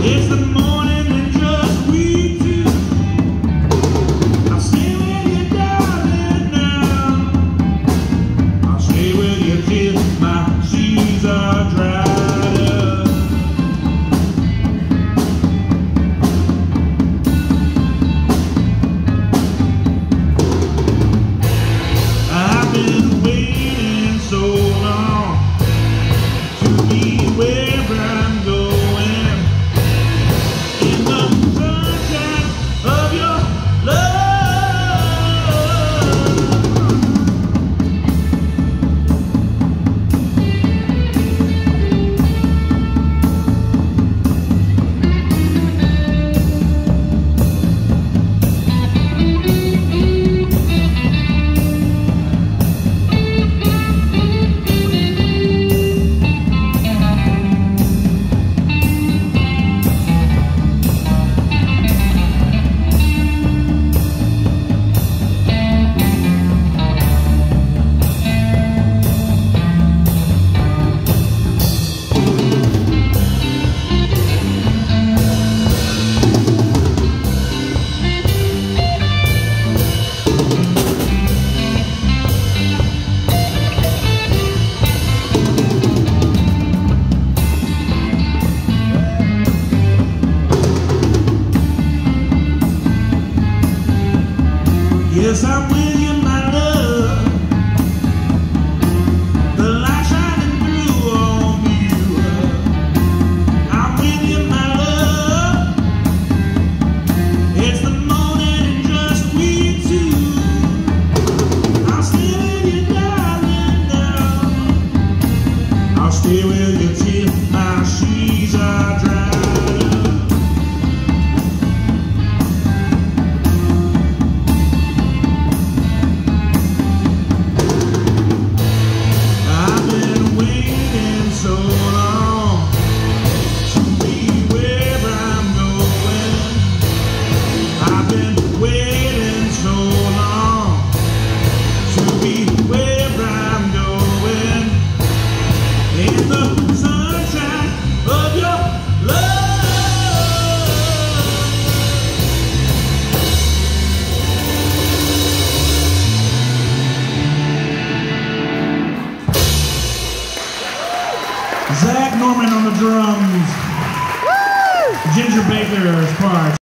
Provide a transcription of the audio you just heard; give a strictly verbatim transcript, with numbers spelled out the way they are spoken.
It's the morning and just we two. I'll stay with you, darling, now. I'll stay with you till my seas are dried up. I've been waiting so long to be where I'm going. Yes, I'm with you, my love. The light shining through on you. I'm with you, my love. It's the morning and just we two. I'll stay with you, darling, now. I'll stay with you till my sheets are dry. Zach Norman on the drums. Woo! Ginger Baker's part.